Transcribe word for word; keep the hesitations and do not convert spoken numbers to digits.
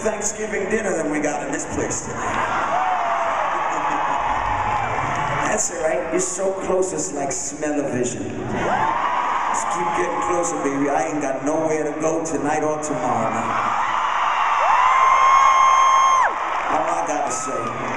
Thanksgiving dinner than we got in this place tonight. That's all right. You're so close, it's like smell-o-vision. Just keep getting closer, baby. I ain't got nowhere to go tonight or tomorrow night. All I gotta say.